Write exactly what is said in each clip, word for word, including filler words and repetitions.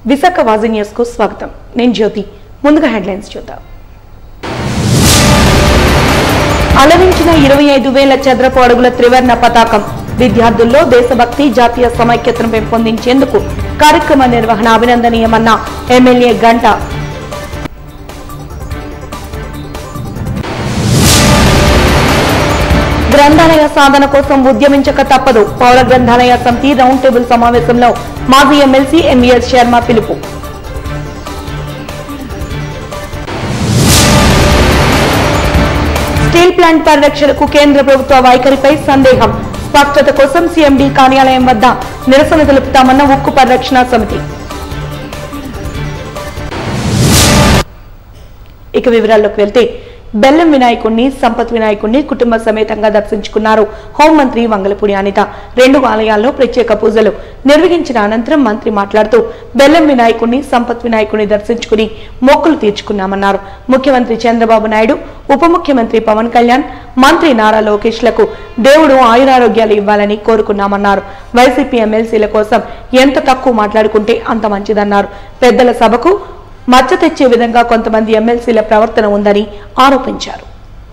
Visakha వాజీ news కు స్వాగతం. నేను జ్యోతి. ముందుగా హెడ్లైన్స్ చూద్దాం. అలరించిన ఇరవై ఐదు వేల చదరపు అడుగుల త్రివర్ణ పతాకం. విద్యార్థుల్లో దేశభక్తి, జాతీయ సమైక్యతను పెంపొందించేందుకు కార్యక్రమ నిర్వహణ అభినందనీయమన్న ఎమ్మెల్యే గంట. గ్రంథాలయ సాధన కోసం ఉద్యమించక తప్పదు. పౌర గ్రంథాలయ సమితి రౌండ్ టేబుల్ సమావేశంలో మాజీ ఎమ్మెల్సీ ఎంవీఎస్ శర్మ పిలుపు. స్టీల్ ప్లాంట్ పరిరక్షణకు కేంద్ర ప్రభుత్వ వైఖరిపై సందేహం. స్పష్టత కోసం సీఎండీ కార్యాలయం వద్ద నిరసన తెలుపుతామన్న ఉక్కు పరిరక్షణ సమితి. ఇక వివరాల్లోకి వెళ్తే బెల్లం వినాయకుడిని, సంపత్ వినాయకుడిని కుటుంబ సమేతంగా దర్శించుకున్నారు హోంమంత్రి వంగలపూడి అనిత. రెండు ఆలయాల్లో ప్రత్యేక పూజలు నిర్వహించిన అనంతరం మంత్రి మాట్లాడుతూ బెల్లం వినాయకుడిని, సంపత్ వినాయకుడిని దర్శించుకుని మొక్కులు తీర్చుకున్నామన్నారు. ముఖ్యమంత్రి చంద్రబాబు నాయుడు, ఉప ముఖ్యమంత్రి పవన్ కళ్యాణ్, మంత్రి నారా లోకేష్ లకు దేవుడు ఆయురారోగ్యాలు ఇవ్వాలని కోరుకున్నామన్నారు. వైసీపీ ఎమ్మెల్సీల కోసం ఎంత తక్కువ మాట్లాడుకుంటే అంత మంచిదన్నారు. పెద్దల సభకు మచ్చ తెచ్చే విధంగా కొంతమంది ఎమ్మెల్సీల ప్రవర్తన ఉందని ఆరోపించారు.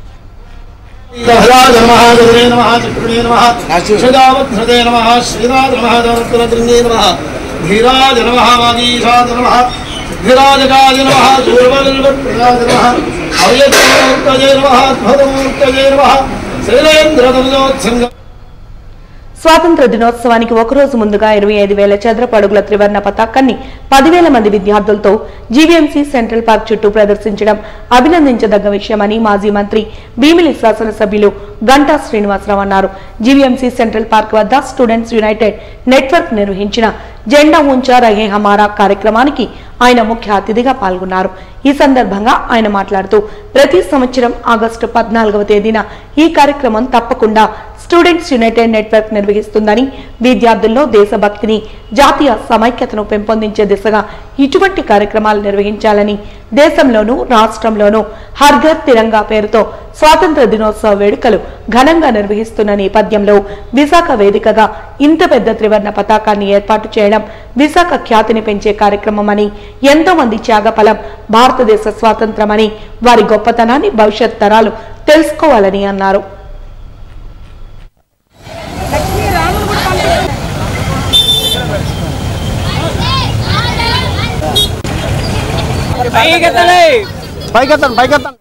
స్వాతంత్ర దినోత్సవానికి ఒకరోజు ముందుగా ఇరవై ఐదు వేల చదరపు అడుగుల త్రివర్ణ పతాకాన్ని పదివేల మంది విద్యార్థులతో జీవీఎంసీ సెంట్రల్ పార్క్ చుట్టూ ప్రదర్శించడం అభినందించదగ్గ విషయమని మాజీ మంత్రి భీమిలి శాసనసభ్యులు గంటా శ్రీనివాసరావు అన్నారు. జీవీఎంసీ సెంట్రల్ పార్క్ వద్ద స్టూడెంట్స్ యునైటెడ్ నెట్వర్క్ నిర్వహించిన జెండా ఉంచా రహే హమారా కార్యక్రమానికి ఆయన ముఖ్య అతిథిగా పాల్గొన్నారు. ఈ సందర్భంగా ఆయన మాట్లాడుతూ ప్రతి సంవత్సరం ఆగస్టు పద్నాలుగవ తేదీన ఈ కార్యక్రమం తప్పకుండా స్టూడెంట్స్ యునైటెడ్ నెట్వర్క్ నిర్వహిస్తుందని, విద్యార్థుల్లో దేశభక్తిని, జాతీయ సమైక్యతను పెంపొందించే దిశగా ఇటువంటి కార్యక్రమాలు నిర్వహించాలని, దేశంలోనూ రాష్ట్రంలోనూ హర్ ఘర్ తిరంగా పేరుతో స్వాతంత్ర దినోత్సవ వేడుకలు ఘనంగా నిర్వహిస్తున్న నేపథ్యంలో విశాఖ వేదికగా ఇంత పెద్ద త్రివర్ణ పతాకాన్ని ఏర్పాటు చేయడం విశాఖ ఖ్యాతిని పెంచే కార్యక్రమమని, ఎంతో మంది త్యాగఫలం భారతదేశ స్వాతంత్రమని, వారి గొప్పతనాన్ని భవిష్యత్ తరాలు తెలుసుకోవాలని అన్నారు. పైకెత్తండి పైకెత్తండి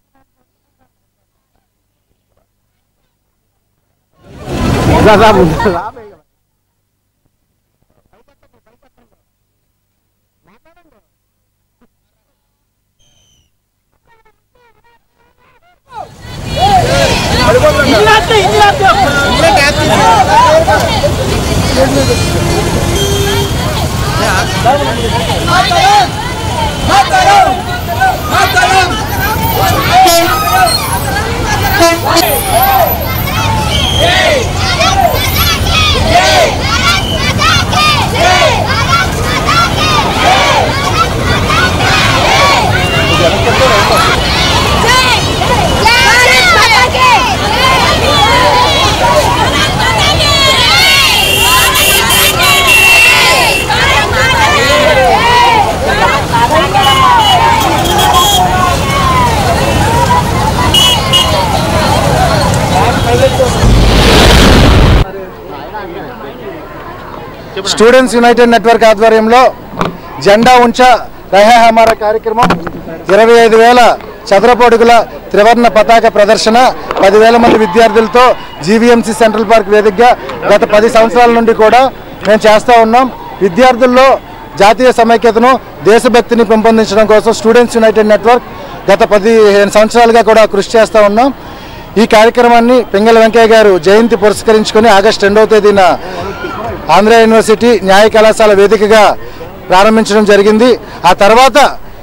స్టూడెంట్స్ యునైటెడ్ నెట్వర్క్ ఆధ్వర్యంలో జెండా ఉంచా రహే హమారా కార్యక్రమం ఇరవై ఐదు వేల చదరపు అడుగుల త్రివర్ణ పతాక ప్రదర్శన పదివేల మంది విద్యార్థులతో జీవీఎంసీ సెంట్రల్ పార్క్ వేదికగా గత పది సంవత్సరాల నుండి కూడా మేము చేస్తూ ఉన్నాం. విద్యార్థుల్లో జాతీయ సమైక్యతను, దేశభక్తిని పెంపొందించడం కోసం స్టూడెంట్స్ యునైటెడ్ నెట్వర్క్ గత పదిహేను సంవత్సరాలుగా కూడా కృషి చేస్తూ ఉన్నాం. ఈ కార్యక్రమాన్ని పింగళ వెంకయ్య గారు జయంతి పురస్కరించుకొని ఆగస్టు రెండవ తేదీన ఆంధ్ర యూనివర్సిటీ న్యాయ కళాశాల వేదికగా ప్రారంభించడం జరిగింది. ఆ తర్వాత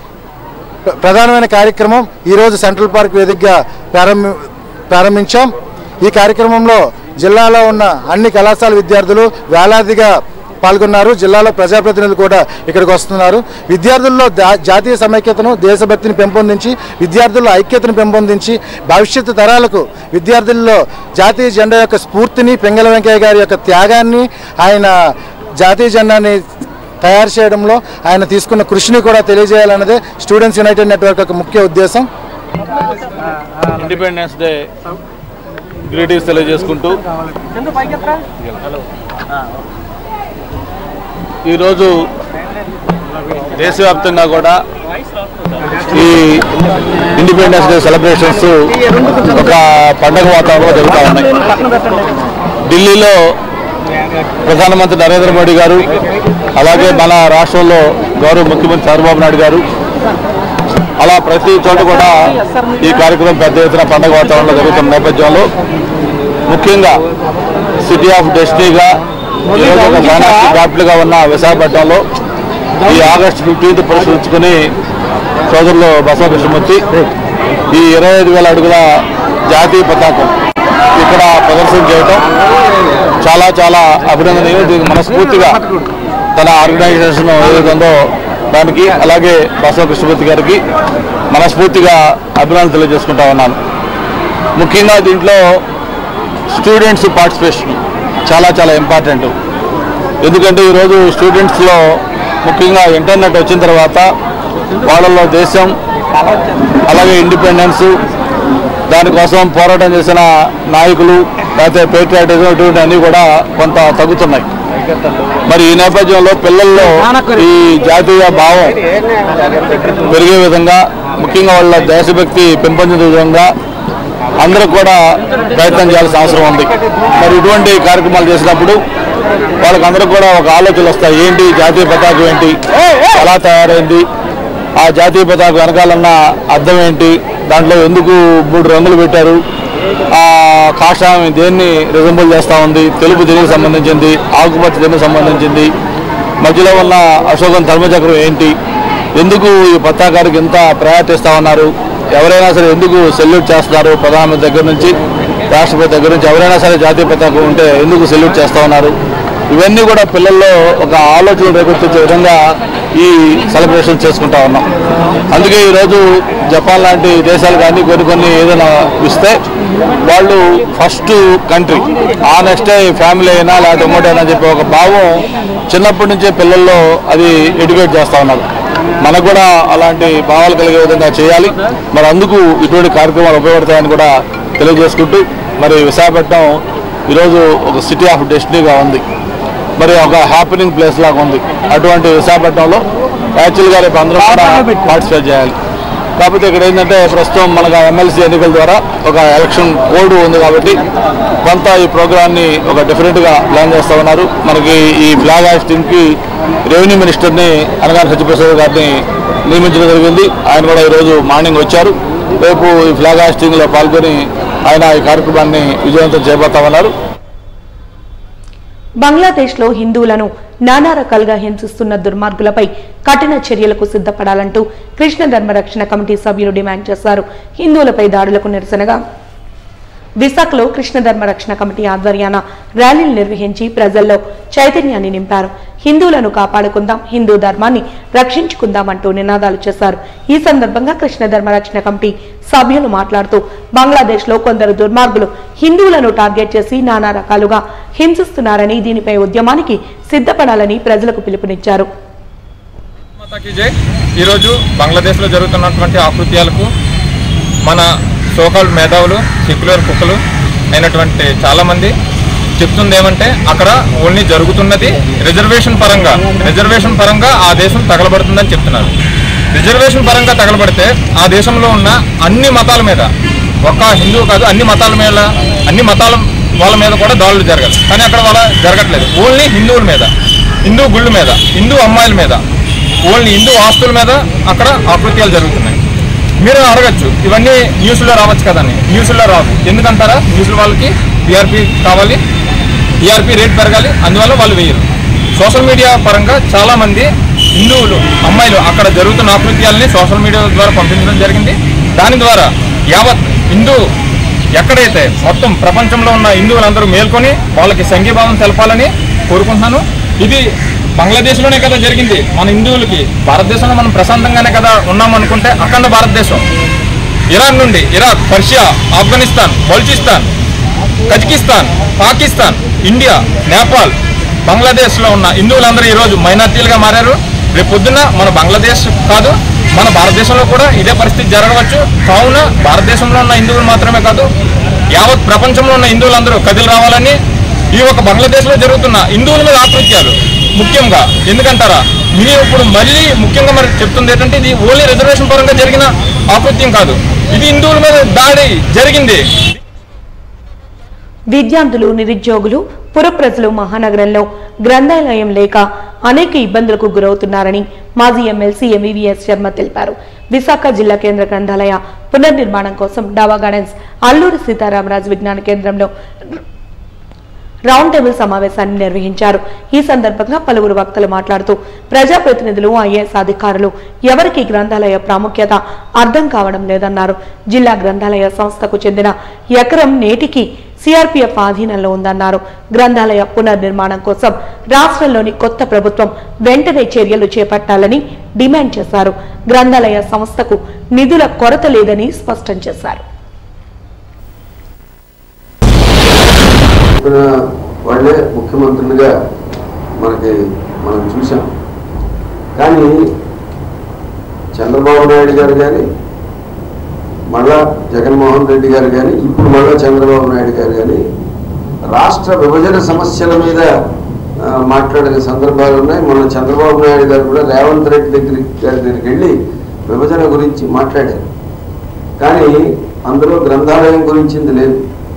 ప్రధానమైన కార్యక్రమం ఈరోజు సెంట్రల్ పార్క్ వేదికగా ప్రారంభ ప్రారంభించాం. ఈ కార్యక్రమంలో జిల్లాలో ఉన్న అన్ని కళాశాల విద్యార్థులు వేలాదిగా పాల్గొన్నారు. జిల్లాలో ప్రజాప్రతినిధులు కూడా ఇక్కడికి వస్తున్నారు. విద్యార్థుల్లో జాతీయ సమైక్యతను, దేశభక్తిని పెంపొందించి, విద్యార్థుల్లో ఐక్యతను పెంపొందించి, భవిష్యత్తు తరాలకు విద్యార్థుల్లో జాతీయ జెండా యొక్క స్ఫూర్తిని, పింగళ వెంకయ్య గారి యొక్క త్యాగాన్ని, ఆయన జాతీయ జెండాని తయారు చేయడంలో ఆయన తీసుకున్న కృషిని కూడా తెలియజేయాలన్నదే స్టూడెంట్స్ యునైటెడ్ నెట్వర్క్ యొక్క ముఖ్య ఉద్దేశం. ఇండిపెండెన్స్ డే గ్రీటింగ్స్ తెలియజేసుకుంటూ ఈరోజు దేశవ్యాప్తంగా కూడా ఈ ఇండిపెండెన్స్ డే సెలబ్రేషన్స్ ఒక పండగ వాతావరణంలో జరుగుతూ ఉన్నాయి. ఢిల్లీలో ప్రధానమంత్రి నరేంద్ర మోడీ గారు, అలాగే మన రాష్ట్రంలో గౌరవ ముఖ్యమంత్రి చంద్రబాబు నాయుడు గారు, అలా ప్రతి చోట కూడా ఈ కార్యక్రమం పెద్ద ఎత్తున పండగ వాతావరణంలో జరుగుతున్న నేపథ్యంలో ముఖ్యంగా సిటీ ఆఫ్ డెస్టినీగా ఈరోజు ఒక ఫైనాన్స్ క్యాపిటల్గా ఉన్న విశాఖపట్నంలో ఈ ఆగస్టు ఫిఫ్టీన్త్ పురస్కరించుకుని సోదరులు బసవ కృష్ణమూర్తి ఈ ఇరవై ఐదు వేల అడుగుల జాతీయ పతాకం ఇక్కడ ప్రదర్శన చేయటం చాలా చాలా అభినందనీయం. దీనికి మనస్ఫూర్తిగా తన ఆర్గనైజేషన్ ఏదైతుందో దానికి, అలాగే బసవ కృష్ణమూర్తి గారికి మనస్ఫూర్తిగా అభినందనలు తెలియజేసుకుంటా ఉన్నాను. ముఖ్యంగా దీంట్లో స్టూడెంట్స్ పార్టిసిపేషన్ చాలా చాలా ఇంపార్టెంట్. ఎందుకంటే ఈరోజు స్టూడెంట్స్లో ముఖ్యంగా ఇంటర్నెట్ వచ్చిన తర్వాత వాళ్ళలో దేశం, అలాగే ఇండిపెండెన్స్, దానికోసం పోరాటం చేసిన నాయకులు, లేకపోతే పేట్రియాటిజం ఇటువంటి అన్నీ కూడా కొంత తగ్గుతున్నాయి. మరి ఈ నేపథ్యంలో పిల్లల్లో ఈ జాతీయ భావం పెరిగే విధంగా, ముఖ్యంగా వాళ్ళ దేశభక్తి పెంపొందించే విధంగా అందరూ కూడా ప్రయత్నం చేయాల్సిన అవసరం ఉంది. మరి ఇటువంటి కార్యక్రమాలు చేసినప్పుడు వాళ్ళకందరూ కూడా ఒక ఆలోచనలు వస్తాయి. ఏంటి జాతీయ పతాకం, ఏంటి ఎలా తయారైంది, ఆ జాతీయ పతాకం వెనకాలన్న అర్థం ఏంటి, దాంట్లో ఎందుకు మూడు రంగులు పెట్టారు, ఆ కాషాయం దేన్ని రిజంబుల్ చేస్తూ ఉంది, తెలుపు దేనికి సంబంధించింది, ఆకుపచ్చ దేనికి సంబంధించింది, మధ్యలో ఉన్న అశోకం ధర్మచక్రం ఏంటి, ఎందుకు ఈ పతాకానికి ఎంత ప్రయారిటీ ఇస్తూ ఉన్నారు, ఎవరైనా సరే ఎందుకు సెల్యూట్ చేస్తున్నారు, ప్రధానమంత్రి దగ్గర నుంచి రాష్ట్రపతి దగ్గర నుంచి ఎవరైనా సరే జాతీయ పతాకం ఉంటే ఎందుకు సెల్యూట్ చేస్తూ ఉన్నారు, ఇవన్నీ కూడా పిల్లల్లో ఒక ఆలోచన రేకెత్తించే విధంగా ఈ సెలబ్రేషన్ చేసుకుంటా ఉన్నాం. అందుకే ఈరోజు జపాన్ లాంటి దేశాలు కానీ కొన్ని కొన్ని ఏదైనా ఇస్తే వాళ్ళు ఫస్ట్ కంట్రీ, ఆ నెక్స్ట్ ఫ్యామిలీ అయినా లేకపోతే ఇంకోటి అయినా చెప్పి ఒక భావం చిన్నప్పటి నుంచే పిల్లల్లో అది ఎడ్యుకేట్ చేస్తూ ఉన్నారు. మనకు కూడా అలాంటి భావాలు కలిగే విధంగా చేయాలి. మరి అందుకు ఇటువంటి కార్యక్రమాలు ఉపయోగపడతాయని కూడా తెలియజేసుకుంటూ, మరి విశాఖపట్నం ఈరోజు ఒక సిటీ ఆఫ్ డెస్టినీగా ఉంది, మరి ఒక హ్యాపెనింగ్ ప్లేస్ లాగా ఉంది. అటువంటి విశాఖపట్నంలో యాక్చువల్గా రేపు అందరూ కూడా పార్టిసిపేట్ చేయాలి. కాకపోతే ఇక్కడ ఏంటంటే ప్రస్తుతం మనకు ఎమ్మెల్సీ ఎన్నికల ద్వారా ఒక ఎలక్షన్ కోడ్ ఉంది కాబట్టి కొంత ఈ ప్రోగ్రామ్ని ఒక డిఫరెంట్గా ప్లాన్ చేస్తూ ఉన్నారు. మనకి ఈ ఫ్లాగ్ హాయిస్టింగ్కి రెవెన్యూ మినిస్టర్ని అనగాని సత్యప్రసాద్ గారిని నియమించడం జరిగింది. ఆయన కూడా ఈరోజు మార్నింగ్ వచ్చారు. రేపు ఈ ఫ్లాగ్ హాయిస్టింగ్లో పాల్గొని ఆయన ఈ కార్యక్రమాన్ని విజయవంతం చేయబోతామన్నారు. బంగ్లాదేశ్లో హిందువులను నానా రకాలుగా హింసిస్తున్న దుర్మార్గులపై కఠిన చర్యలకు సిద్ధపడాలంటూ కృష్ణ ధర్మరక్షణ కమిటీ సభ్యులు డిమాండ్ చేశారు. హిందువులపై దాడులకు నిరసనగా విశాఖలో కృష్ణ ధర్మరక్షణ కమిటీ ఆధ్వర్యాన ర్యాలీలు నిర్వహించి ప్రజల్లో చైతన్యాన్ని నింపారు. హిందువులను కాపాడుకుందాం, హిందూ ధర్మాన్ని రక్షించుకుందాం అంటూ నినాదాలు చేశారు. ఈ సందర్భంగా కృష్ణ ధర్మరక్షణ కమిటీ సభ్యులు మాట్లాడుతూ బంగ్లాదేశ్ లో కొందరు దుర్మార్గులు హిందువులను టార్గెట్ చేసి నానా రకాలుగా హింసిస్తున్నారని, దీనిపై ఉద్యమానికి సిద్ధపడాలని ప్రజలకు పిలుపునిచ్చారు. ఈరోజు బంగ్లాదేశ్ లో జరుగుతున్నటువంటి ఆకృత్యాలకు మన సోకాల్ మేధావులు, సెక్యులర్ కుక్కలు అయినటువంటి చాలామంది చెప్తుంది ఏమంటే అక్కడ ఓన్లీ జరుగుతున్నది రిజర్వేషన్ పరంగా రిజర్వేషన్ పరంగా ఆ దేశం తగలబడుతుందని చెప్తున్నారు. రిజర్వేషన్ పరంగా తగలబడితే ఆ దేశంలో ఉన్న అన్ని మతాల మీద, ఒక్క హిందువు కాదు అన్ని మతాల మీద అన్ని మతాల వాళ్ళ మీద కూడా దాడులు జరగాలి. కానీ అక్కడ వాళ్ళ జరగట్లేదు. ఓన్లీ హిందువుల మీద, హిందూ గుళ్ళ మీద, హిందూ అమ్మాయిల మీద, ఓన్లీ హిందూ ఆస్తుల మీద అక్కడ ఆకృత్యాలు జరుగుతున్నాయి. మీరు అడగచ్చు ఇవన్నీ న్యూస్లో రావచ్చు కదని. న్యూస్లో రావు. ఎందుకంటారా? న్యూస్లో వాళ్ళకి టీఆర్పీ కావాలి, టీఆర్పీ రేట్ పెరగాలి, అందువల్ల వాళ్ళు వేయరు. సోషల్ మీడియా పరంగా చాలామంది హిందువులు అమ్మాయిలు అక్కడ జరుగుతున్న ఆకృత్యాలని సోషల్ మీడియా ద్వారా పంపించడం జరిగింది. దాని ద్వారా యావత్ హిందూ ఎక్కడైతే మొత్తం ప్రపంచంలో ఉన్న హిందువులందరూ మేల్కొని వాళ్ళకి సంఘీభావం తెలపాలని కోరుకుంటున్నాను. ఇది బంగ్లాదేశ్లోనే కదా జరిగింది. మన హిందువులకి భారతదేశంలో మనం ప్రశాంతంగానే కదా ఉన్నాం అనుకుంటే అఖండ భారతదేశం ఇరాన్ నుండి Iraq, Persia, Afghanistan, Balochistan, Kazakhstan, Pakistan, India, Nepal బంగ్లాదేశ్లో ఉన్న హిందువులందరూ ఈరోజు మైనార్టీలుగా మారారు. రేపు పొద్దున్న మన బంగ్లాదేశ్ కాదు, మన భారతదేశంలో కూడా ఇదే పరిస్థితి జరగవచ్చు. కావున భారతదేశంలో ఉన్న హిందువులు మాత్రమే కాదు, యావత్ ప్రపంచంలో ఉన్న హిందువులందరూ కదిలి రావాలని ఈ ఒక బంగ్లాదేశ్లో జరుగుతున్న హిందువుల మీద ఆకృత్యాలు ముఖ్యంగా ఎందుకంటారా, మీరు ఇప్పుడు మళ్ళీ ముఖ్యంగా మరి చెప్తుంది ఏంటంటే ఇది ఓన్లీ రిజర్వేషన్ పరంగా జరిగిన ఆకృత్యం కాదు, ఇది హిందువుల మీద దాడి జరిగింది. విద్యార్థులు, నిరుద్యోగులు, పురప్రజలు మహానగరంలో గ్రంథాలయం లేక అనేక ఇబ్బందులకు గురవుతున్నారని మాజీ ఎమ్మెల్సీ ఎంవీవీఎస్ శర్మ తెలిపారు. విశాఖ జిల్లా కేంద్ర గ్రంథాలయ పునర్నిర్మాణం కోసం డావా గార్డెన్స్ అల్లూరి సీతారామరాజు విజ్ఞాన కేంద్రంలో రౌండ్ టేబుల్ సమావేశాన్ని నిర్వహించారు. ఈ సందర్భంగా పలువురు వక్తలు మాట్లాడుతూ ప్రజాప్రతినిధులు, ఐఏఎస్ అధికారులు ఎవరికి గ్రంథాలయ ప్రాముఖ్యత అర్థం కావడం లేదన్నారు. జిల్లా గ్రంథాలయ సంస్థకు చెందిన ఎకరం నేటికి సిఆర్పీఎఫ్ ఆధీనంలో ఉందన్నారు. గ్రంథాలయ పునర్నిర్మాణం కోసం రాష్ట్రంలోని కొత్త ప్రభుత్వం వెంటనే చర్యలు చేపట్టాలని డిమాండ్ చేశారు. గ్రంథాలయ సంస్థకు నిధుల కొరత లేదని స్పష్టం చేశారు. వాళ్ళే ముఖ్యమంత్రులుగా మనకి మనం చూసాం. కానీ చంద్రబాబు నాయుడు గారు కానీ మళ్ళా జగన్మోహన్ రెడ్డి గారు కానీ ఇప్పుడు మళ్ళా చంద్రబాబు నాయుడు గారు కానీ రాష్ట్ర విభజన సమస్యల మీద మాట్లాడిన సందర్భాలు ఉన్నాయి. మొన్న చంద్రబాబు నాయుడు గారు కూడా రేవంత్ రెడ్డి దగ్గర గారి దగ్గరికి వెళ్ళి విభజన గురించి మాట్లాడారు. కానీ అందులో గ్రంథాలయం గురించింది లేదు.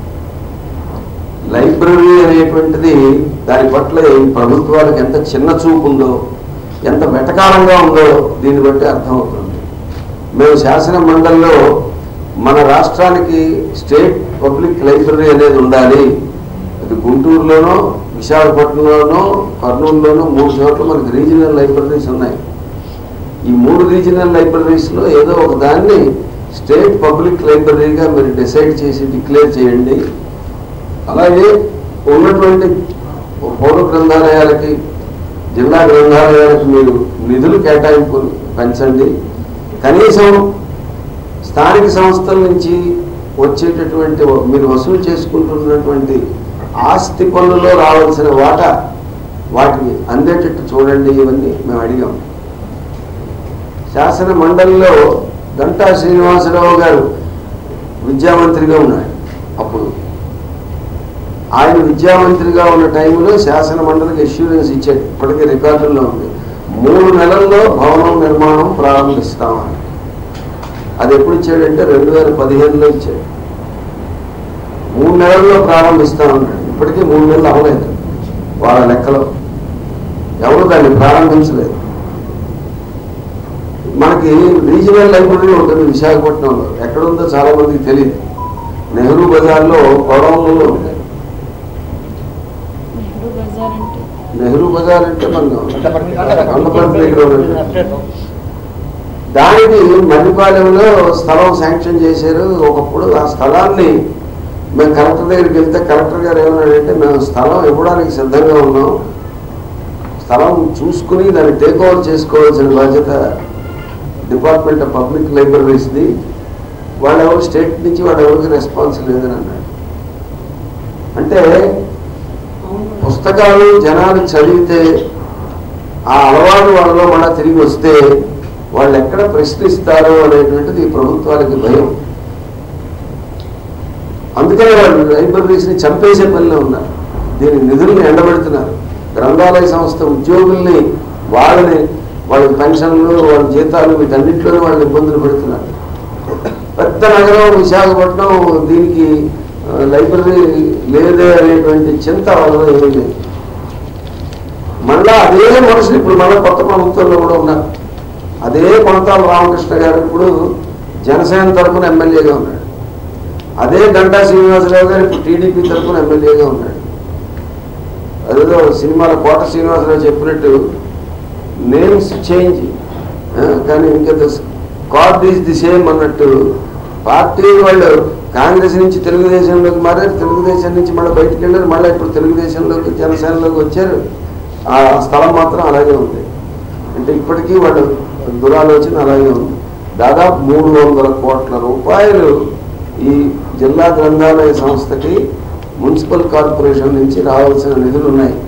లైబ్రరీ అనేటువంటిది దాని పట్ల ఈ ప్రభుత్వాలకు ఎంత చిన్న చూపు ఉందో, ఎంత వెటకారంగా ఉందో దీన్ని బట్టి అర్థమవుతుంది. మేము శాసన మండలిలో మన రాష్ట్రానికి స్టేట్ పబ్లిక్ లైబ్రరీ అనేది ఉండాలి. అది గుంటూరులోనో, విశాఖపట్నంలోనో, కర్నూలులోనో మూడు చోట్ల మనకి రీజనల్ లైబ్రరీస్ ఉన్నాయి. ఈ మూడు రీజనల్ లైబ్రరీస్లో ఏదో ఒక దాన్ని స్టేట్ పబ్లిక్ లైబ్రరీగా మీరు డిసైడ్ చేసి డిక్లేర్ చేయండి. అలాగే ఉన్నటువంటి పౌర గ్రంథాలయాలకి, జిల్లా గ్రంథాలయాలకు మీరు నిధులు కేటాయింపులు పెంచండి. కనీసం స్థానిక సంస్థల నుంచి వచ్చేటటువంటి మీరు వసూలు చేసుకుంటున్నటువంటి ఆస్తి పన్నులో రావాల్సిన వాటా వాటిని అందేటట్టు చూడండి. ఇవన్నీ మేము అడిగాం. శాసన మండలిలో గంటా శ్రీనివాసరావు గారు విద్యామంత్రిగా ఉన్నాడు. అప్పుడు ఆయన విద్యామంత్రిగా ఉన్న టైంలో శాసన మండలికి అష్యూరెన్స్ ఇచ్చాడు. ఇప్పటికీ రికార్డుల్లో ఉంది. మూడు నెలల్లో భవనం నిర్మాణం ప్రారంభిస్తామని. అది ఎప్పుడు ఇచ్చాడంటే రెండు వేల పదిహేనులో ఇచ్చాడు. మూడు నెలల్లో ప్రారంభిస్తామన్నాడు. ఇప్పటికీ మూడు నెలలు అవ్వలేదు. వాళ్ళ లెక్కలో ఎవరు దాన్ని ప్రారంభించలేదు. మనకి రీజనల్ లైబ్రరీ ఉంటుంది విశాఖపట్నంలో. ఎక్కడుందో చాలా మందికి తెలియదు. నెహ్రూ బజార్లో కొడంలో ఉంది. నెహ్రూ బజార్ అంటే మనం అన్నపర్తి దగ్గర దానికి మర్రిపాలెంలో స్థలం శాంక్షన్ చేశారు. ఒకప్పుడు ఆ స్థలాన్ని మేము కలెక్టర్ దగ్గరికి వెళ్తే కలెక్టర్ గారు ఏమన్నాడంటే మేము స్థలం ఇవ్వడానికి సిద్ధంగా ఉన్నాం, స్థలం చూసుకుని దాన్ని టేక్ ఓవర్ చేసుకోవాల్సిన బాధ్యత డిపార్ట్మెంట్ ఆఫ్ పబ్లిక్ లైబ్రరీస్ది, వాళ్ళెవరు స్టేట్ నుంచి వాళ్ళెవరికి రెస్పాన్స్ లేదని అన్నాడు. అంటే పుస్తకాలు జనాలు చదివితే ఆ అలవాటు వాళ్ళలో మళ్ళీ తిరిగి వస్తే వాళ్ళు ఎక్కడ ప్రశ్నిస్తారో అనేటువంటిది ఈ ప్రభుత్వాలకి భయం. అందుకనే వాళ్ళు లైబ్రరీస్ని చంపేసే పనిలో ఉన్నారు. దీని నిధుల్ని ఎండబెడుతున్నారు. గ్రంథాలయ సంస్థ ఉద్యోగుల్ని, వాళ్ళని వాళ్ళ పెన్షన్లు, వాళ్ళ జీతాలు, వీటన్నింటిలోనే వాళ్ళు ఇబ్బందులు పెడుతున్నారు. పెద్ద నగరం విశాఖపట్నం, దీనికి లైబ్రరీ లేదే అనేటువంటి చింత వాళ్ళలో ఏమీ లేదు. మళ్ళా అదే మనుషులు ఇప్పుడు మళ్ళీ కొత్త ప్రభుత్వంలో కూడా ఉన్నారు. అదే కొనతాల రామకృష్ణ గారు ఇప్పుడు జనసేన తరఫున ఎమ్మెల్యేగా ఉన్నాడు. అదే గంటా శ్రీనివాసరావు గారు ఇప్పుడు టీడీపీ తరఫున ఎమ్మెల్యేగా ఉన్నాడు. అదేదో సినిమాలో కోట శ్రీనివాసరావు చెప్పినట్టు నేమ్స్ చేంజ్ కానీ ఇంకా కార్డ్ ఈజ్ ది సేమ్ అన్నట్టు పార్టీ వాళ్ళు కాంగ్రెస్ నుంచి తెలుగుదేశంలోకి మారారు, తెలుగుదేశం నుంచి మళ్ళీ బయటికి వెళ్ళారు, మళ్ళీ ఇప్పుడు తెలుగుదేశంలోకి జనసేనలోకి వచ్చారు. ఆ స్థలం మాత్రం అలాగే ఉంది. అంటే ఇప్పటికీ వాళ్ళ దురాలోచన అలాగే ఉంది. దాదాపు మూడు వందల కోట్ల రూపాయలు ఈ జిల్లా గ్రంథాలయ సంస్థకి మున్సిపల్ కార్పొరేషన్ నుంచి రావాల్సిన నిధులు ఉన్నాయి.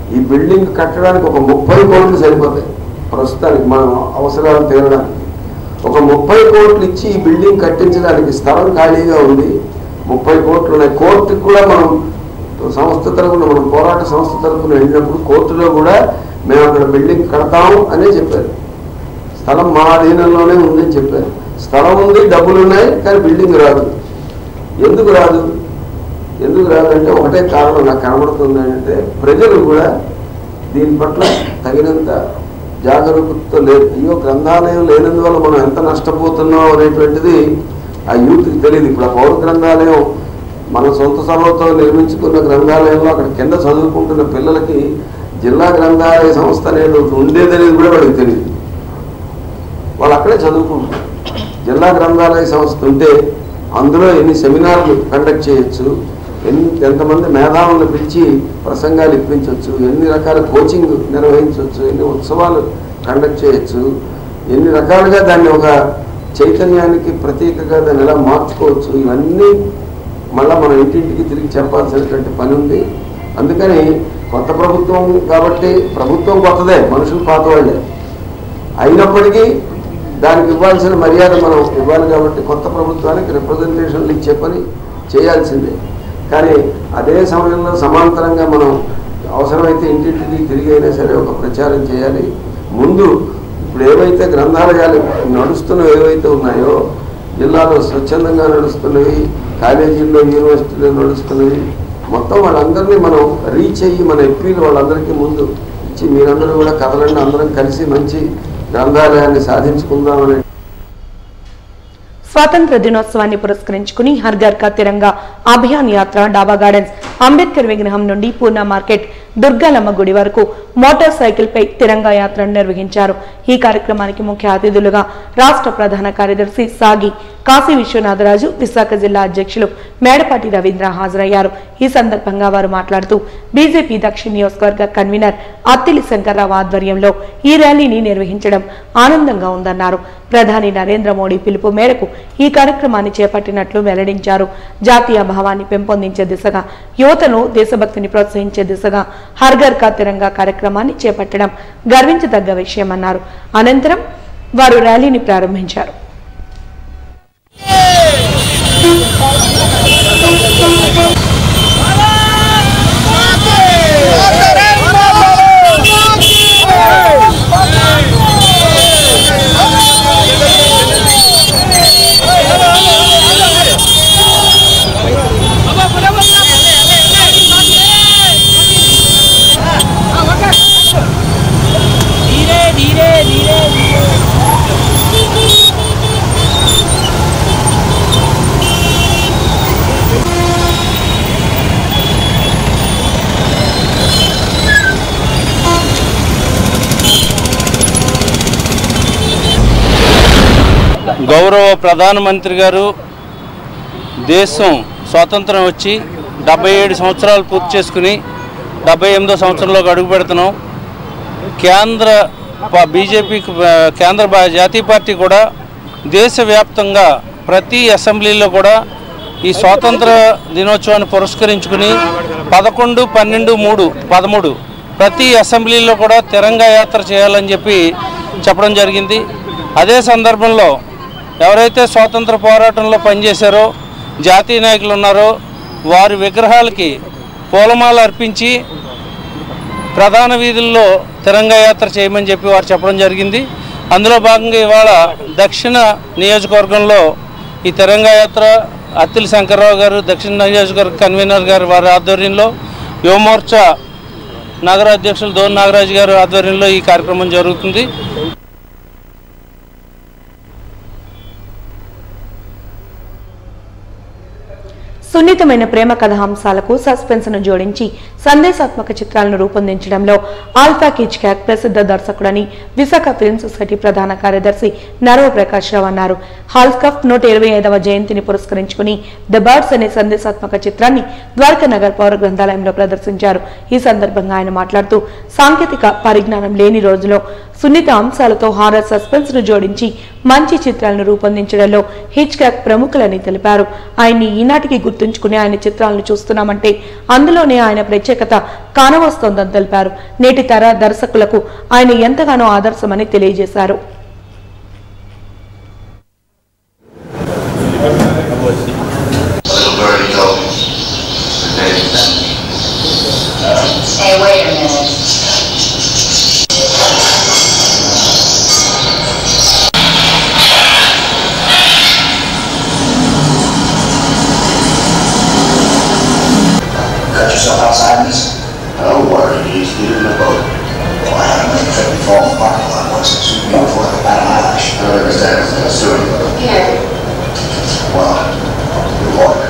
ఈ బిల్డింగ్ కట్టడానికి ఒక ముప్పై కోట్లు సరిపోతాయి ప్రస్తుతానికి మనం అవసరాలు తీరడానికి. ఒక ముప్పై కోట్లు ఇచ్చి ఈ బిల్డింగ్ కట్టించడానికి స్థలం ఖాళీగా ఉంది, ముప్పై కోట్లు ఉన్నాయి. కోర్టుకు కూడా మనం సంస్థ తరఫున మనం పోరాట సంస్థ తరఫున వెళ్ళినప్పుడు కోర్టులో కూడా మేము అక్కడ బిల్డింగ్ కడతాము అనే చెప్పారు. స్థలం మా అధీనంలోనే ఉందని చెప్పారు. స్థలం ఉంది, డబ్బులు ఉన్నాయి, కానీ బిల్డింగ్ రాదు. ఎందుకు రాదు ఎందుకు రాదంటే ఒకటే కారణం నాకు కనబడుతుంది అంటే ప్రజలు కూడా దీని పట్ల తగినంత జాగరూకతతో లేదు. అయ్యో గ్రంథాలయం లేనందువల్ల మనం ఎంత నష్టపోతున్నాం అనేటువంటిది ఆ యూత్కి తెలియదు. ఇప్పుడు ఆ పౌర గ్రంథాలయం మన సొంత సభతో నిర్మించుకున్న గ్రంథాలయంలో అక్కడ కింద చదువుకుంటున్న పిల్లలకి జిల్లా గ్రంథాలయ సంస్థ అనేది ఉండేదనేది కూడా వాళ్ళకి తెలియదు. వాళ్ళు అక్కడే చదువుకుంటారు. జిల్లా గ్రంథాలయ సంస్థ ఉంటే అందులో ఎన్ని సెమినార్లు కండక్ట్ చేయొచ్చు, ఎన్ని ఎంతమంది మేధావులను పిలిచి ప్రసంగాలు ఇప్పించవచ్చు, ఎన్ని రకాల కోచింగ్ నిర్వహించవచ్చు, ఎన్ని ఉత్సవాలు కండక్ట్ చేయొచ్చు, ఎన్ని రకాలుగా దాన్ని ఒక చైతన్యానికి ప్రతీకగా దాన్ని ఎలా మార్చుకోవచ్చు. ఇవన్నీ మళ్ళీ మనం ఇంటింటికి తిరిగి చెప్పాల్సినటువంటి పని ఉంది. అందుకని కొత్త ప్రభుత్వం కాబట్టి ప్రభుత్వం కొత్తదే, మనుషులు పాత వాళ్ళే అయినప్పటికీ దానికి ఇవ్వాల్సిన మర్యాద మనం ఇవ్వాలి. కాబట్టి కొత్త ప్రభుత్వానికి రిప్రజెంటేషన్లు ఇచ్చే పని చేయాల్సిందే. కానీ అదే సమయంలో సమాంతరంగా మనం అవసరమైతే ఇంటింటికి తిరిగి అయినా సరే ఒక ప్రచారం చేయాలి. ముందు ఇప్పుడు ఏవైతే గ్రంథాలయాలు నడుస్తున్నవి ఏవైతే ఉన్నాయో జిల్లాలో స్వచ్ఛందంగా నడుస్తున్నవి, కాలేజీల్లో యూనివర్సిటీలో నడుస్తున్నవి, మొత్తం వాళ్ళందరినీ మనం రీచ్ అయ్యి మన ఎంపీలు వాళ్ళందరికీ ముందు ఇచ్చి మీరందరూ కూడా కదలండి, అందరం కలిసి మంచి గ్రంథాలయాన్ని సాధించుకుందామని. స్వాతంత్ర దినోత్సవాన్ని పురస్కరించుకుని హర్ ఘర్ కా తిరంగా అభియాన్ యాత్ర డాబా గార్డెన్స్ అంబేద్కర్ విగ్రహం నుండి పూనా మార్కెట్ దుర్గాలమ్మ గుడి వరకు మోటార్ సైకిల్ పై తిరంగా యాత్రను నిర్వహించారు. ఈ కార్యక్రమానికి ముఖ్య అతిథులుగా రాష్ట్ర ప్రధాన కార్యదర్శి సాగి కాశీ విశ్వనాథరాజు, విశాఖ జిల్లా అధ్యక్షులు మేడపాటి రవీంద్ర హాజరయ్యారు. ఈ సందర్భంగా వారు మాట్లాడుతూ బీజేపీ దక్షిణ నియోజకవర్గ కన్వీనర్ అత్తిలి శంకర్రావు ఆధ్వర్యంలో ఈ ర్యాలీని నిర్వహించడం ఆనందంగా ఉందన్నారు. ప్రధాని నరేంద్ర మోడీ పిలుపు మేరకు ఈ కార్యక్రమాన్ని చేపట్టినట్లు వెల్లడించారు. జాతీయ భావాన్ని పెంపొందించే దిశగా, యువతను దేశభక్తిని ప్రోత్సహించే దిశగా హర్ ఘర్ కా తిరంగా కార్యక్రమాన్ని చేపట్టడం గర్వించదగ్గ విషయమన్నారు. అనంతరం వారు ర్యాలీని ప్రారంభించారు. గౌరవ ప్రధానమంత్రి గారు దేశం స్వాతంత్రం వచ్చి డెబ్బై ఏడు సంవత్సరాలు పూర్తి చేసుకుని డెబ్బై ఎనిమిదో సంవత్సరంలోకి అడుగు పెడుతున్నాం. కేంద్ర బీజేపీ కేంద్ర జాతీయ పార్టీ కూడా దేశవ్యాప్తంగా ప్రతి అసెంబ్లీలో కూడా ఈ స్వాతంత్ర దినోత్సవాన్ని పురస్కరించుకుని పదకొండు పన్నెండు మూడు పదమూడు ప్రతి అసెంబ్లీలో కూడా తిరంగా యాత్ర చేయాలని చెప్పి చెప్పడం జరిగింది. అదే సందర్భంలో ఎవరైతే స్వాతంత్ర పోరాటంలో పనిచేశారో జాతీయ నాయకులు ఉన్నారో వారి విగ్రహాలకి పూలమాల అర్పించి ప్రధాన వీధుల్లో తిరంగా యాత్ర చేయమని చెప్పి వారు చెప్పడం జరిగింది. అందులో భాగంగా ఇవాళ దక్షిణ నియోజకవర్గంలో ఈ తిరంగా యాత్ర అత్తిలి శంకర్రావు గారు దక్షిణ నియోజకవర్గ కన్వీనర్ గారు వారి ఆధ్వర్యంలో, యువమోర్చా నగర అధ్యక్షులు దోన్ నాగరాజు గారు ఆధ్వర్యంలో ఈ కార్యక్రమం జరుగుతుంది. సున్నితమైన ప్రేమ కథాంశాలకు సస్పెన్స్ ను జోడించి సందేశాత్మక చిత్రాలను రూపొందించడంలో ఆల్ఫా కిచ్కాక్ ప్రసిద్ధ దర్శకుడని విశాఖ ఫిల్మ్ సొసైటీ ప్రధాన కార్యదర్శి నరవ ప్రకాష్ రావు అన్నారు. హాల్స్కఫ్ నూట ఇరవై ఐదవ జయంతిని పురస్కరించుకుని ద బర్డ్స్ అనే సందేశాత్మక చిత్రాన్ని ద్వారకా నగర్ పౌర గ్రంథాలయంలో ప్రదర్శించారు. ఈ సందర్భంగా ఆయన మాట్లాడుతూ సాంకేతిక పరిజ్ఞానం లేని రోజులో సున్నిత అంశాలతో హారర్ సస్పెన్స్ ను జోడించి మంచి చిత్రాలను రూపొందించడంలో హిచ్కాక్ ప్రముఖులని తెలిపారు. ఆయన్ని ఈనాటికి గుర్తుంచుకునే ఆయన చిత్రాలను చూస్తున్నామంటే అందులోనే ఆయన ప్రత్యేకత కానవస్తోందని తెలిపారు. నేటి తర దర్శకులకు ఆయన ఎంతగానో ఆదర్శమని తెలియజేశారు. Hey, wait a minute. Cut yourself outside this? Don't worry, he's getting in the boat. Well, I haven't made a trip before in the parking lot once since you've been for like a bat of my eyelash. I don't understand. Let's do it. Here. Well, you're welcome.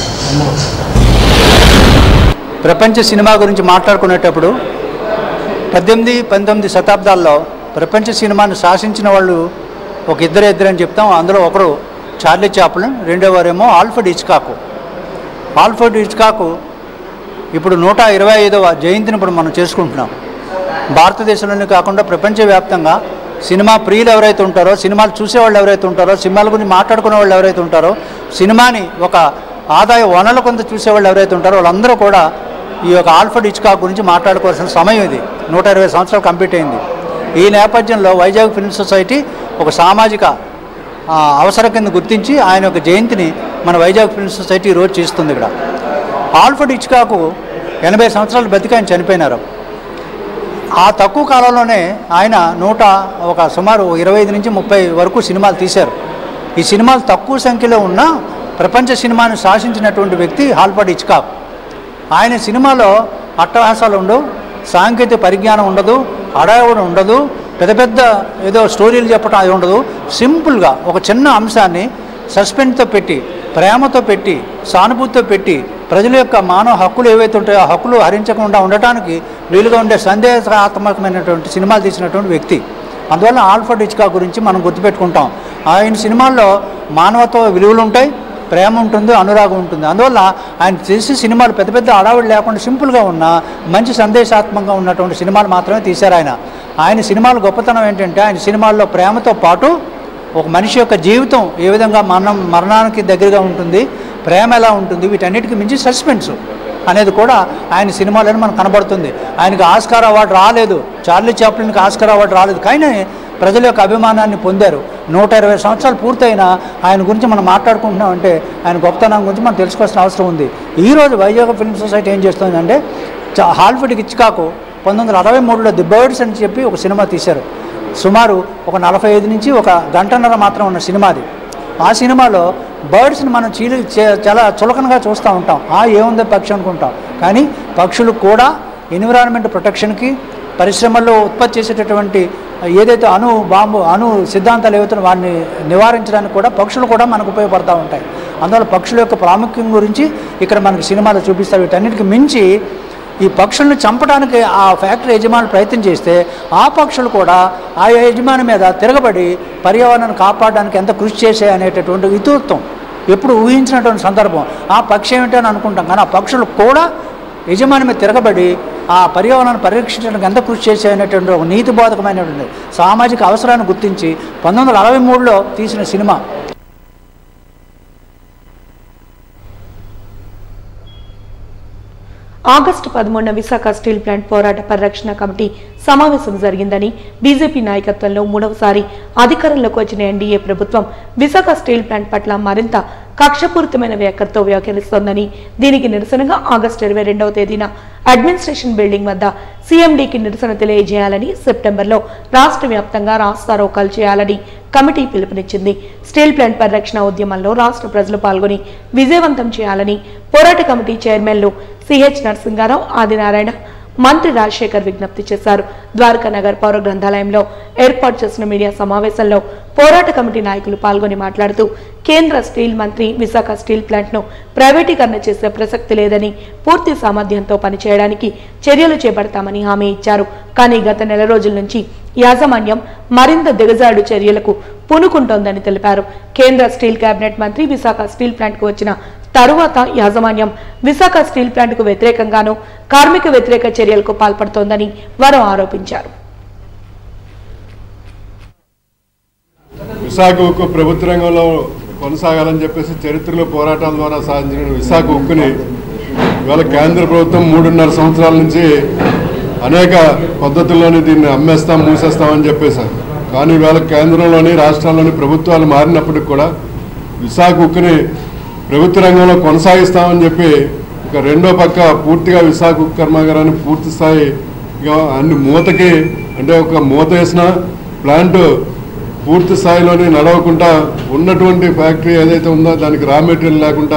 ప్రపంచ cinema గురించి మాట్లాడుకునేటప్పుడు పద్దెనిమిది పంతొమ్మిది శతాబ్దాల్లో ప్రపంచ సినిమాను శాసించిన వాళ్ళు ఒక ఇద్దరు ఇద్దరు అని చెప్తాం. అందులో ఒకరు చార్లీ చాప్లిన్, రెండో వారేమో ఆల్ఫ్రెడ్ హిచ్కాక్. ఆల్ఫ్రెడ్ హిచ్కాక్ ఇప్పుడు నూట ఇరవై ఐదవ జయంతిని ఇప్పుడు మనం చేసుకుంటున్నాం. భారతదేశంలోనే కాకుండా ప్రపంచవ్యాప్తంగా సినిమా ప్రియులు ఎవరైతే ఉంటారో, సినిమాలు చూసేవాళ్ళు ఎవరైతే ఉంటారో, సినిమాల గురించి మాట్లాడుకునే వాళ్ళు ఎవరైతే ఉంటారో, సినిమాని ఒక ఆదాయ వనరుల కొంత చూసేవాళ్ళు ఎవరైతే ఉంటారో వాళ్ళందరూ కూడా ఈ యొక్క ఆల్ఫ్రెడ్ హిచ్కాక్ గురించి మాట్లాడుకోవాల్సిన సమయం ఇది. నూట ఇరవై సంవత్సరాలు కంప్లీట్ అయింది. ఈ నేపథ్యంలో వైజాగ్ ఫిల్మ్ సొసైటీ ఒక సామాజిక అవసరం కింద గుర్తించి ఆయన యొక్క జయంతిని మన వైజాగ్ ఫిల్మ్ సొసైటీ ఈరోజు చేస్తుంది. ఇక్కడ ఆల్ఫ్రెడ్ హిచ్కాక్ ఎనభై సంవత్సరాలు బతికి ఆయన చనిపోయినారు. ఆ తక్కువ కాలంలోనే ఆయన నూట ఒక సుమారు ఇరవై ఐదు నుంచి ముప్పై వరకు సినిమాలు తీశారు. ఈ సినిమాలు తక్కువ సంఖ్యలో ఉన్న ప్రపంచ సినిమాను శాసించినటువంటి వ్యక్తి ఆల్ఫ్రెడ్ హిచ్కాక్. ఆయన సినిమాలో అట్టహాసాలు ఉండవు, సాంకేతిక పరిజ్ఞానం ఉండదు, హడావుడి ఉండదు, పెద్ద పెద్ద ఏదో స్టోరీలు చెప్పడం అది ఉండదు. సింపుల్గా ఒక చిన్న అంశాన్ని సస్పెన్స్తో పెట్టి, ప్రేమతో పెట్టి, సానుభూతితో పెట్టి, ప్రజల యొక్క మానవ హక్కులు ఏవైతే ఉంటాయో ఆ హక్కులు హరించకుండా ఉండటానికి వీలుగా ఉండే సందేహాత్మకమైనటువంటి సినిమాలు తీసినటువంటి వ్యక్తి. అందువల్ల ఆల్ఫ్రెడ్ హిచ్కాక్ గురించి మనం గుర్తుపెట్టుకుంటాం. ఆయన సినిమాల్లో మానవత్వ విలువలు ఉంటాయి, ప్రేమ ఉంటుంది, అనురాగం ఉంటుంది. అందువల్ల ఆయన చేసే సినిమాలు పెద్ద పెద్ద అడావిడి లేకుండా సింపుల్గా ఉన్న మంచి సందేశాత్మకంగా ఉన్నటువంటి సినిమాలు మాత్రమే తీశారు ఆయన. ఆయన సినిమాల గొప్పతనం ఏంటంటే ఆయన సినిమాల్లో ప్రేమతో పాటు ఒక మనిషి యొక్క జీవితం ఏ విధంగా మరణం మరణానికి దగ్గరగా ఉంటుంది, ప్రేమ ఎలా ఉంటుంది, వీటన్నిటికీ మించి సస్పెన్స్ అనేది కూడా ఆయన సినిమాలను మనకు కనబడుతుంది. ఆయనకు ఆస్కార్ అవార్డు రాలేదు, చార్లీ చాప్లిన్కి ఆస్కార్ అవార్డు రాలేదు, కానీ ప్రజల యొక్క అభిమానాన్ని పొందారు. నూట ఇరవై సంవత్సరాలు పూర్తయినా ఆయన గురించి మనం మాట్లాడుకుంటున్నాం అంటే ఆయన గొప్పతనం గురించి మనం తెలుసుకోవాల్సిన అవసరం ఉంది. ఈరోజు వైజాగ్ ఫిల్మ్ సొసైటీ ఏం చేస్తుందంటే ఆల్ఫ్రెడ్ హిచ్కాక్ పంతొమ్మిది వందల అరవై మూడులో ది బర్డ్స్ అని చెప్పి ఒక సినిమా తీశారు. సుమారు ఒక నలభై ఐదు నుంచి ఒక గంటన్నర మాత్రం ఉన్న సినిమాది. ఆ సినిమాలో బర్డ్స్ని మనం చీలి చాలా చులకనగా చూస్తూ ఉంటాం. ఆ ఏముందో పక్షి అనుకుంటాం, కానీ పక్షులు కూడా ఎన్విరాన్మెంట్ ప్రొటెక్షన్కి, పరిశ్రమల్లో ఉత్పత్తి చేసేటటువంటి ఏదైతే అణు బాంబు అణు సిద్ధాంతాలు ఏవైతే వాటిని నివారించడానికి కూడా పక్షులు కూడా మనకు ఉపయోగపడుతూ ఉంటాయి. అందువల్ల పక్షుల యొక్క ప్రాముఖ్యం గురించి ఇక్కడ మనకి సినిమాలో చూపిస్తారు. వీటన్నిటికి మించి ఈ పక్షులను చంపడానికి ఆ ఫ్యాక్టరీ యజమానులు ప్రయత్నం చేస్తే ఆ పక్షులు కూడా ఆ యజమాని మీద తిరగబడి పర్యావరణాన్ని కాపాడడానికి ఎంత కృషి చేసాయి అనేటటువంటి ఇతివృత్తం ఎప్పుడు ఊహించినటువంటి సందర్భం. ఆ పక్షి ఏమిటని అనుకుంటాం, కానీ ఆ పక్షులు కూడా యజమాని మీద తిరగబడి ఆ పర్యావరణాన్ని పరిరక్షించడానికి ఎంత కృషి చేసేటువంటి ఒక నీతిబోధకమైనటువంటి సామాజిక అవసరాన్ని గుర్తించి పంతొమ్మిది వందల అరవై మూడులో తీసిన సినిమా. ఆగస్టు పదమూడున విశాఖ స్టీల్ ప్లాంట్ పోరాట పరిరక్షణ కమిటీ సమావేశం జరిగిందని బీజేపీ నాయకత్వంలో మూడవసారి అధికారంలోకి వచ్చిన ఎన్డీఏ ప్రభుత్వం విశాఖ స్టీల్ ప్లాంట్ పట్ల మరింత కక్షపూరితమైన వ్యాఖ్యలతో వ్యాఖ్యానిస్తోందని, దీనికి నిరసనగా ఆగస్టు ఇరవై రెండవ తేదీన అడ్మినిస్ట్రేషన్ బిల్డింగ్ వద్ద సీఎండీకి నిరసన తెలియజేయాలని, సెప్టెంబర్లో రాష్ట్ర వ్యాప్తంగా రాస్తారోకాలు చేయాలని కమిటీ పిలుపునిచ్చింది. స్టీల్ ప్లాంట్ పరిరక్షణ ఉద్యమంలో రాష్ట్ర ప్రజలు పాల్గొని విజయవంతం చేయాలని పోరాట కమిటీ చైర్మన్లు సిహెచ్ నరసింగారావు, ఆదినారాయణ, మంత్రి రాజశేఖర్ విజ్ఞప్తి చేశారు. ద్వారకా నగర్ పౌర గ్రంథాలయంలో ఏర్పాటు చేసిన మీడియా సమావేశంలో పోరాట కమిటీ నాయకులు పాల్గొని మాట్లాడుతూ కేంద్ర స్టీల్ మంత్రి విశాఖ స్టీల్ ప్లాంట్ ను ప్రైవేటీకరణ చేసే ప్రసక్తి లేదని, పూర్తి సామర్థ్యంతో పనిచేయడానికి చర్యలు చేపడతామని హామీ ఇచ్చారు. కానీ గత నెల రోజుల నుంచి యాజమాన్యం మరింత దిగజాడు చర్యలకు పూనుకుంటోందని తెలిపారు. కేంద్ర స్టీల్ కేబినెట్ మంత్రి విశాఖ స్టీల్ ప్లాంట్ కు వచ్చిన తరువాత యాజమాన్యం విశాఖ స్టీల్ ప్లాంట్ కు వ్యతిరేకంగానూ కార్మిక వ్యతిరేక చర్యలకు పాల్పడుతోందని వారు ఆరోపించారు. విశాఖ ఉక్కు ప్రభుత్వ రంగంలో కొనసాగాలని చెప్పేసి చరిత్రలో పోరాటాల ద్వారా సాధించిన విశాఖ ఉక్కుని ఇవాళ కేంద్ర ప్రభుత్వం మూడున్నర సంవత్సరాల నుంచి అనేక పద్ధతుల్లోనే దీన్ని అమ్మేస్తాం మూసేస్తామని చెప్పేశారు. కానీ ఇవాళ కేంద్రంలోని రాష్ట్రాల్లోని ప్రభుత్వాలు మారినప్పటికి కూడా విశాఖ ఉక్కుని ప్రభుత్వ రంగంలో కొనసాగిస్తామని చెప్పి ఒక రెండో పక్క పూర్తిగా విశాఖ ఉక్కు కర్మాగారాన్ని పూర్తి స్థాయిగా అన్ని మూతకి అంటే ఒక మూత వేసిన ప్లాంట్ పూర్తి స్థాయిలోనే నడవకుండా ఉన్నటువంటి ఫ్యాక్టరీ ఏదైతే ఉందో దానికి రా మెటీరియల్ లేకుండా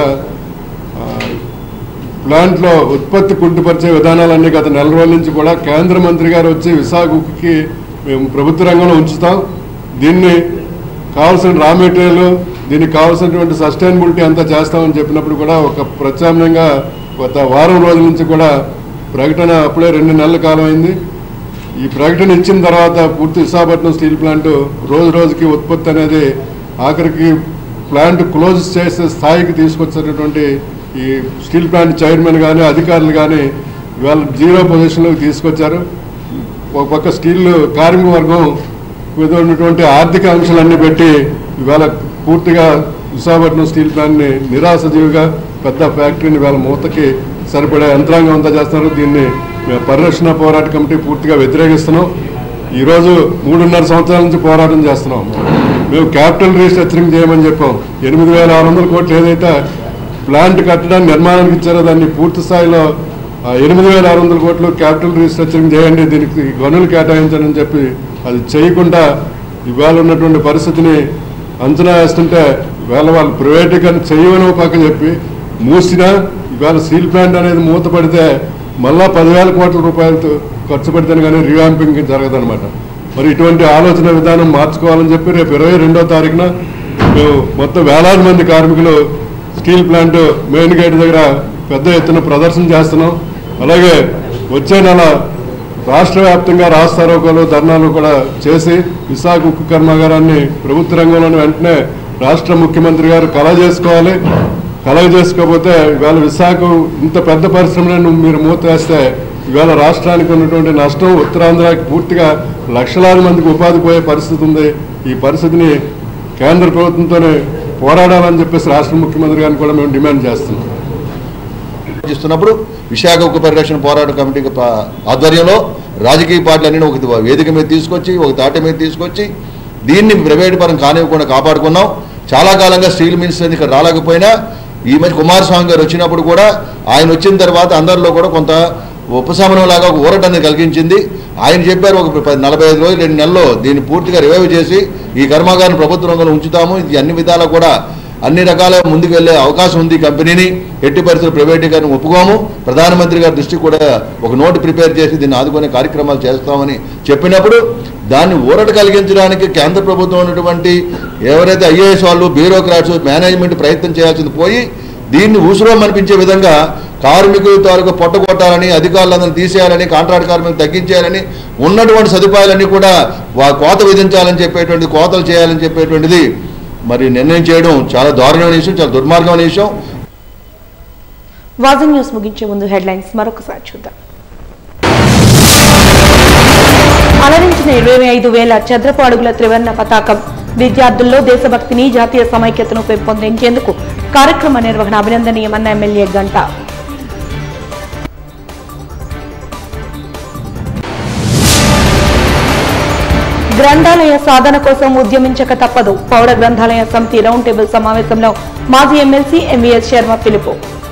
ప్లాంట్లో ఉత్పత్తి కుంటుపరిచే విధానాలన్నీ గత నెల రోజుల నుంచి కూడా కేంద్ర మంత్రి గారు వచ్చి విశాఖ ఉక్కుకి మేము ప్రభుత్వ రంగంలో ఉంచుతాం, దీన్ని కావాల్సిన రా మెటీరియల్ దీనికి కావాల్సినటువంటి సస్టైనబిలిటీ అంతా చేస్తామని చెప్పినప్పుడు కూడా ఒక ప్రత్యామ్నాయంగా గత వారం రోజుల నుంచి కూడా ప్రకటన అప్పుడే రెండు నెలల కాలం అయింది. ఈ ప్రకటన ఇచ్చిన తర్వాత పూర్తి విశాఖపట్నం స్టీల్ ప్లాంట్ రోజు రోజుకి ఉత్పత్తి అనేది ఆఖరికి ప్లాంట్ క్లోజ్ చేసే స్థాయికి తీసుకొచ్చేటటువంటి ఈ స్టీల్ ప్లాంట్ చైర్మన్ కానీ అధికారులు కానీ ఇవాళ జీరో పొజిషన్లోకి తీసుకొచ్చారు. ఒక పక్క స్టీల్ కార్మిక వర్గం మీద ఉన్నటువంటి ఆర్థిక అంశాలన్నీ పెట్టి ఇవాళ పూర్తిగా విశాఖపట్నం స్టీల్ ప్లాంట్ని నిరాశజీవిగా పెద్ద ఫ్యాక్టరీని ఇవాళ మూతకి సరిపడే యంత్రాంగం అంతా చేస్తున్నారు. దీన్ని మేము పరిరక్షణ పోరాట కమిటీ పూర్తిగా వ్యతిరేకిస్తున్నాం. ఈరోజు మూడున్నర సంవత్సరాల నుంచి పోరాటం చేస్తున్నాం. మేము క్యాపిటల్ రీస్ట్రక్చరింగ్ చేయమని చెప్పాం. ఎనిమిది వేల ఆరు వందల కోట్లు ఏదైతే ప్లాంట్ కట్టడానికి నిర్మాణానికి ఇచ్చారో దాన్ని పూర్తి స్థాయిలో ఎనిమిది వేల ఆరు వందల కోట్లు క్యాపిటల్ రీస్ట్రక్చరింగ్ చేయండి, దీనికి గనులు కేటాయించండి అని చెప్పి అది చేయకుండా ఇవాళ ఉన్నటువంటి పరిస్థితిని అంచనా వేస్తుంటే ఇవాళ వాళ్ళు ప్రైవేటీకరణ చేయమని పక్క చెప్పి మూసినా ఇవాళ స్టీల్ ప్లాంట్ అనేది మూతపడితే మళ్ళా పదివేల కోట్ల రూపాయలతో ఖర్చు పెడితేనే కానీ రివాంపింగ్ జరగదనమాట. మరి ఇటువంటి ఆలోచన విధానం మార్చుకోవాలని చెప్పి రేపు ఇరవై రెండో తారీఖున మేము మొత్తం వేలాది మంది కార్మికులు స్టీల్ ప్లాంట్ మెయిన్ గేట్ దగ్గర పెద్ద ఎత్తున ప్రదర్శన చేస్తున్నాం. అలాగే వచ్చే నెల రాష్ట్ర వ్యాప్తంగా రాస్తారోకోలు ధర్నాలు కూడా చేసి విశాఖ ఉక్కు కర్మాగారాన్ని ప్రభుత్వ రంగంలోని వెంటనే రాష్ట్ర ముఖ్యమంత్రి గారు కళ చేసుకోవాలి. కలగ చేసుకోకపోతే ఇవాళ విశాఖ ఇంత పెద్ద పరిశ్రమలను మీరు మూత వేస్తే ఇవాళ రాష్ట్రానికి ఉన్నటువంటి నష్టం ఉత్తరాంధ్రకి పూర్తిగా లక్షలాది మందికి ఉపాధి పోయే పరిస్థితి ఉంది. ఈ పరిస్థితిని కేంద్ర ప్రభుత్వంతోనే పోరాడాలని చెప్పేసి రాష్ట్ర ముఖ్యమంత్రి గారిని కూడా మేము డిమాండ్ చేస్తున్నాం. చేస్తున్నప్పుడు విశాఖ ఉక్కు పరిరక్షణ పోరాట కమిటీ ఆధ్వర్యంలో రాజకీయ పార్టీలన్నీ ఒక వేదిక మీద తీసుకొచ్చి ఒక తాటి మీద తీసుకొచ్చి దీన్ని ప్రైవేట్ పరం కానివ్వకుండా కాపాడుకున్నాం. చాలా కాలంగా స్టీల్ మినిస్టర్ ఇక్కడ రాలేకపోయినా ఈ మధ్య కుమారస్వామి గారు వచ్చినప్పుడు కూడా ఆయన వచ్చిన తర్వాత అందరిలో కూడా కొంత ఉపశమనం లాగా ఒక ఊరటాన్ని కలిగించింది. ఆయన చెప్పారు ఒక నలభై ఐదు రోజులు రెండు నెలల్లో దీన్ని పూర్తిగా రివైవ్ చేసి ఈ కర్మాగారం ప్రభుత్వ రంగంలో ఉంచుతాము, ఇది అన్ని విధాలా కూడా అన్ని రకాల ముందుకు వెళ్ళే అవకాశం ఉంది. కంపెనీని ఎట్టి పరిస్థితులు ప్రైవేటీకరణ ఒప్పుకోము, ప్రధానమంత్రి గారి దృష్టికి కూడా ఒక నోటు ప్రిపేర్ చేసి దీన్ని ఆదుకునే కార్యక్రమాలు చేస్తామని చెప్పినప్పుడు దాన్ని ఊరట కలిగించడానికి కేంద్ర ప్రభుత్వం ఉన్నటువంటి ఎవరైతే ఐఏఎస్ వాళ్ళు బ్యూరోక్రాట్స్ మేనేజ్మెంట్ ప్రయత్నం చేయాల్సింది పోయి దీన్ని ఊసురోం అనిపించే విధంగా కార్మికుల తాలూకు పొట్టగొట్టాలని, అధికారులందరినీ తీసేయాలని, కాంట్రాక్ట్ కార్మికులు తగ్గించేయాలని, ఉన్నటువంటి సదుపాయాలన్నీ కూడా వా కోత విధించాలని చెప్పేటువంటి కోతలు చేయాలని చెప్పేటువంటిది మరి నిర్ణయం చేయడం చాలా దారుణమైన విషయం, చాలా దుర్మార్గమైన విషయం. వాజన్ న్యూస్ ముగించే ముందు హెడ్లైన్స్ మరొకసారి చూద్దాం. అలరించిన ఇరవై ఐదు వేల చదరపు అడుగుల త్రివర్ణ పతాకం విద్యార్థుల్లో దేశభక్తిని, జాతీయ సమైక్యతను పెంపొందించేందుకు కార్యక్రమ నిర్వహణ అభినందనీయమన్న ఎమ్మెల్యే గంట. గ్రంథాలయ సాధన కోసం ఉద్యమించక తప్పదు. పౌర గ్రంథాలయ సమితి రౌండ్ టేబుల్ సమావేశంలో మాజీ ఎమ్మెల్సీ ఎంవీఎస్ శర్మ పిలుపు.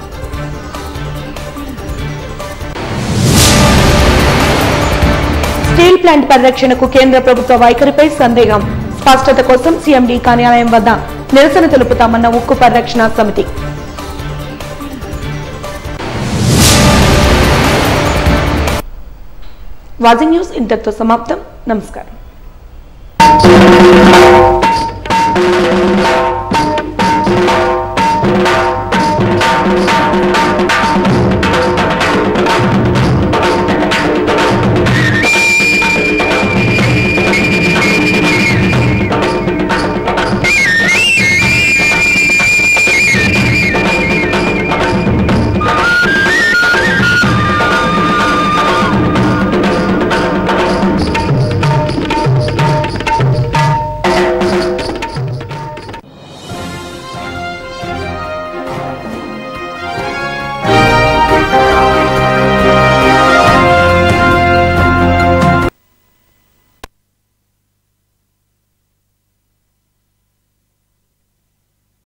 స్టీల్ ప్లాంట్ పరిరక్షణకు కేంద్ర ప్రభుత్వ వైఖరిపై సందేహం. స్పష్టత కోసం సీఎండీ కార్యాలయం వద్ద నిరసన తెలుపుతామన్న ఉక్కు పరిరక్షణ సమితి. వాజీ న్యూస్ ఇంతటితో సమాప్తం. నమస్కారం.